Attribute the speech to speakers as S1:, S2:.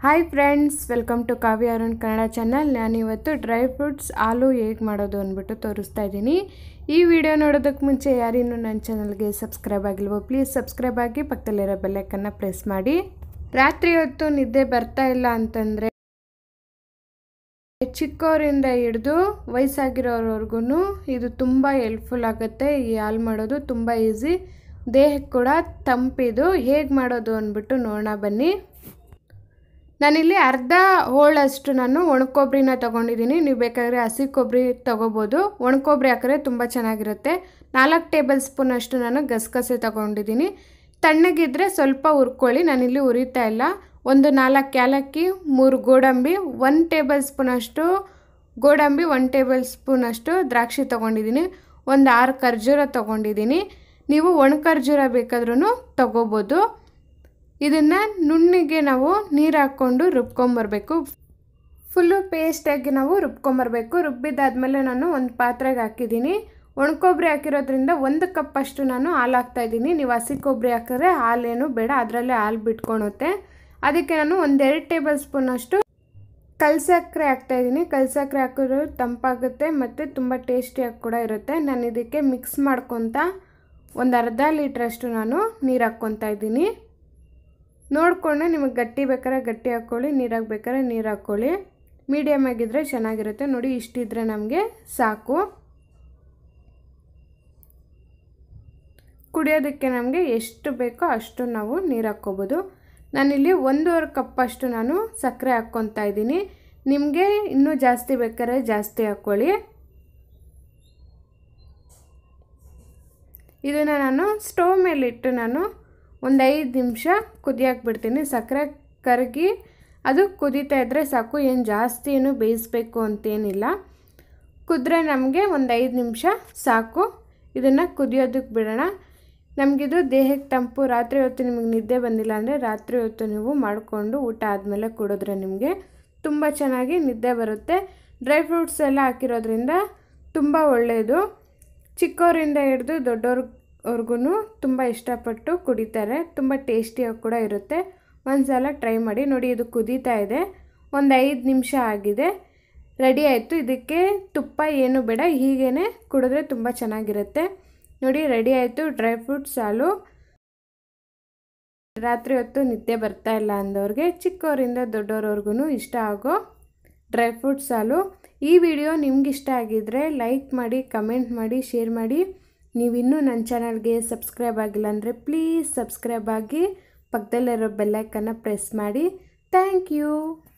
S1: Hi friends, welcome to Kavya Arun Kannada channel. ನಾನಿವತ್ತು dry fruits ಹಾಲು ಹೇಗೆ ಮಾಡೋದು ಅಂದ್ಬಿಟ್ಟು ತೋರಿಸ್ತಾ ಇದ್ದೀನಿ. ಈ ವಿಡಿಯೋ ನೋಡೋದಕ್ಕೆ ಮುಂಚೆ ಯಾರಿನ್ನೂ ನನ್ನ ಚಾನಲ್ಗೆ ಸಬ್ಸ್ಕ್ರೈಬ್ ಆಗಿಲ್ವೋ ಪ್ಲೀಸ್ ಸಬ್ಸ್ಕ್ರೈಬ್ ಆಗಿ ಪಕ್ಕದಲ್ಲಿರೋ ಬೆಲ್ಲೈಕನ್ನ ಪ್ರೆಸ್ ಮಾಡಿ. ರಾತ್ರಿ ಹೊತ್ತು ನಿದ್ದೆ ಬರ್ತಾ ಇಲ್ಲ ಅಂತಂದರೆ ಚಿಕ್ಕವರಿಂದ ಹಿಡಿದು ವಯಸ್ಸಾಗಿರೋರ್ವರೆಗೂ ಇದು ತುಂಬ ಹೆಲ್ಪ್ಫುಲ್ ಆಗುತ್ತೆ. ಈ ಹಾಲು ಮಾಡೋದು ತುಂಬ ಈಸಿ, ದೇಹಕ್ಕೆ ಕೂಡ ತಂಪಿದು. ಹೇಗೆ ಮಾಡೋದು ಅಂದ್ಬಿಟ್ಟು ನೋಡೋಣ ಬನ್ನಿ. ನಾನಿಲ್ಲಿ ಅರ್ಧ ಹೋಳಷ್ಟು ನಾನು ಒಣಕೊಬ್ಬರಿನ ತೊಗೊಂಡಿದ್ದೀನಿ. ನೀವು ಬೇಕಾದರೆ ಹಸಿ ಕೊಬ್ಬರಿ ತೊಗೋಬೋದು. ಒಣಕೊಬ್ಬರಿ ಹಾಕಿದ್ರೆ ತುಂಬ ಚೆನ್ನಾಗಿರುತ್ತೆ. 4 ಟೇಬಲ್ ಸ್ಪೂನ್ ಅಷ್ಟು ನಾನು ಗಸಗಸೆ ತೊಗೊಂಡಿದ್ದೀನಿ. ತಣ್ಣಗಿದ್ರೆ ಸ್ವಲ್ಪ ಹುರ್ಕೊಳ್ಳಿ, ನಾನಿಲ್ಲಿ ಹುರಿತಾ ಇಲ್ಲ. ಒಂದು 4 ಏಲಕ್ಕಿ, 3 ಗೋಡಂಬಿ, 1 ಟೇಬಲ್ ಸ್ಪೂನ್ ಅಷ್ಟು ಗೋಡಂಬಿ, 1 ಟೇಬಲ್ ಸ್ಪೂನ್ ಅಷ್ಟು ದ್ರಾಕ್ಷಿ ತೊಗೊಂಡಿದ್ದೀನಿ. ಒಂದು 6 ಖರ್ಜೂರ ತೊಗೊಂಡಿದ್ದೀನಿ. ನೀವು ಒಣ ಖರ್ಜೂರ ಬೇಕಾದ್ರೂ ತೊಗೋಬೋದು. ಇದನ್ನು ನುಣ್ಣಿಗೆ ನಾವು ನೀರು ಹಾಕ್ಕೊಂಡು ರುಬ್ಕೊಂಬರ್ಬೇಕು. ಫುಲ್ಲು ಪೇಸ್ಟಾಗಿ ನಾವು ರುಬ್ಕೊಂಬರ್ಬೇಕು. ರುಬ್ಬಿದ್ದಾದಮೇಲೆ ನಾನು ಒಂದು ಪಾತ್ರೆಗೆ ಹಾಕಿದ್ದೀನಿ. ಒಣಕೊಬ್ಬರಿ ಹಾಕಿರೋದ್ರಿಂದ 1 ಕಪ್ ಅಷ್ಟು ನಾನು ಹಾಲು ಹಾಕ್ತಾಯಿದ್ದೀನಿ. ನೀವು ಹಸಿ ಕೊಬ್ಬರಿ ಹಾಕಿದ್ರೆ ಹಾಲೇನು ಬೇಡ, ಅದರಲ್ಲೇ ಹಾಲು ಬಿಟ್ಕೊಳುತ್ತೆ. ಅದಕ್ಕೆ ನಾನು 1-2 ಟೇಬಲ್ ಸ್ಪೂನ್ ಅಷ್ಟು ಕಲ್ಸಕ್ಕರೆ ಹಾಕ್ತಾಯಿದ್ದೀನಿ. ಕಲ್ಸಕ್ಕರೆ ಹಾಕಿದ್ರೆ ತಂಪಾಗುತ್ತೆ ಮತ್ತು ತುಂಬ ಟೇಸ್ಟಿಯಾಗಿ ಕೂಡ ಇರುತ್ತೆ. ನಾನು ಇದಕ್ಕೆ ಮಿಕ್ಸ್ ಮಾಡ್ಕೊತ ಒಂದು ಅರ್ಧ ಲೀಟ್ರಷ್ಟು ನಾನು ನೀರು ಹಾಕ್ಕೊತಾ ಇದ್ದೀನಿ. ನೋಡಿಕೊಂಡು ನಿಮಗೆ ಗಟ್ಟಿ ಬೇಕಾದ್ರೆ ಗಟ್ಟಿ ಹಾಕ್ಕೊಳ್ಳಿ, ನೀರು ಹಾಕ್ಬೇಕಾದ್ರೆ ನೀರು ಹಾಕ್ಕೊಳ್ಳಿ. ಮೀಡಿಯಮ್ ಆಗಿದ್ದರೆ ಚೆನ್ನಾಗಿರುತ್ತೆ. ನೋಡಿ, ಇಷ್ಟಿದ್ರೆ ನಮಗೆ ಸಾಕು. ಕುಡಿಯೋದಕ್ಕೆ ನಮಗೆ ಎಷ್ಟು ಬೇಕೋ ಅಷ್ಟು ನಾವು ನೀರು ಹಾಕ್ಕೋಬೋದು. ನಾನಿಲ್ಲಿ 1.5 ಕಪ್ ಅಷ್ಟು ನಾನು ಸಕ್ಕರೆ ಹಾಕ್ಕೊತಾ ಇದ್ದೀನಿ. ನಿಮಗೆ ಇನ್ನೂ ಜಾಸ್ತಿ ಬೇಕಾದ್ರೆ ಜಾಸ್ತಿ ಹಾಕ್ಕೊಳ್ಳಿ. ಇದನ್ನು ನಾನು ಸ್ಟವ್ ಮೇಲಿಟ್ಟು ನಾನು ಒಂದು 5 ನಿಮಿಷ ಕುದಿಯಕ್ಕೆ ಬಿಡ್ತೀನಿ. ಸಕ್ಕರೆ ಕರಗಿ ಅದು ಕುದೀತಾ ಇದ್ದರೆ ಸಾಕು, ಏನು ಜಾಸ್ತಿ ಏನು ಬೇಯಿಸಬೇಕು ಅಂತೇನಿಲ್ಲ. ಕುದ್ರೆ ನಮಗೆ ಒಂದು 5 ನಿಮಿಷ ಸಾಕು. ಇದನ್ನು ಕುದಿಯೋದಕ್ಕೆ ಬಿಡೋಣ. ನಮಗಿದು ದೇಹಕ್ಕೆ ತಂಪು. ರಾತ್ರಿ ಹೊತ್ತು ನಿಮಗೆ ನಿದ್ದೆ ಬಂದಿಲ್ಲ ಅಂದರೆ ರಾತ್ರಿ ಹೊತ್ತು ನೀವು ಮಾಡಿಕೊಂಡು ಊಟ ಆದಮೇಲೆ ಕುಡಿದ್ರೆ ನಿಮಗೆ ತುಂಬ ಚೆನ್ನಾಗಿ ನಿದ್ದೆ ಬರುತ್ತೆ. ಡ್ರೈ ಫ್ರೂಟ್ಸ್ ಎಲ್ಲ ಹಾಕಿರೋದ್ರಿಂದ ತುಂಬ ಒಳ್ಳೆಯದು. ಚಿಕ್ಕವರಿಂದ ಹಿಡಿದು ದೊಡ್ಡವ್ರಿಗೂ ತುಂಬ ಇಷ್ಟಪಟ್ಟು ಕುಡಿತಾರೆ. ತುಂಬ ಟೇಸ್ಟಿಯಾಗಿ ಕೂಡ ಇರುತ್ತೆ. ಒಂದು ಸಲ ಟ್ರೈ ಮಾಡಿ. ನೋಡಿ, ಇದು ಕುದೀತಾ ಇದೆ. ಒಂದು 5 ನಿಮಿಷ ಆಗಿದೆ, ರೆಡಿ ಆಯಿತು. ಇದಕ್ಕೆ ತುಪ್ಪ ಏನು ಬೇಡ, ಹೀಗೇ ಕುಡಿದ್ರೆ ತುಂಬ ಚೆನ್ನಾಗಿರುತ್ತೆ. ನೋಡಿ, ರೆಡಿ ಆಯಿತು ಡ್ರೈ ಫ್ರೂಟ್ಸ್ ಹಾಲು. ರಾತ್ರಿ ಹೊತ್ತು ನಿದ್ದೆ ಬರ್ತಾ ಇಲ್ಲ ಅಂದವ್ರಿಗೆ, ಚಿಕ್ಕವರಿಂದ ದೊಡ್ಡವ್ರವ್ರಿಗೂ ಇಷ್ಟ ಆಗೋ ಡ್ರೈ ಫ್ರೂಟ್ಸ್ ಹಾಲು. ಈ ವಿಡಿಯೋ ನಿಮ್ಗೆ ಇಷ್ಟ ಆಗಿದ್ದರೆ ಲೈಕ್ ಮಾಡಿ, ಕಮೆಂಟ್ ಮಾಡಿ, ಶೇರ್ ಮಾಡಿ. ನೀವಿನ್ನೂ ನನ್ನ ಚಾನಲ್ಗೆ ಸಬ್ಸ್ಕ್ರೈಬ್ ಆಗಿಲ್ಲ ಅಂದರೆ ಪ್ಲೀಸ್ ಸಬ್ಸ್ಕ್ರೈಬ್ ಆಗಿ ಪಕ್ಕದಲ್ಲಿರೋ ಬೆಲ್ಲೈಕನ್ನ ಪ್ರೆಸ್ ಮಾಡಿ. Thank you.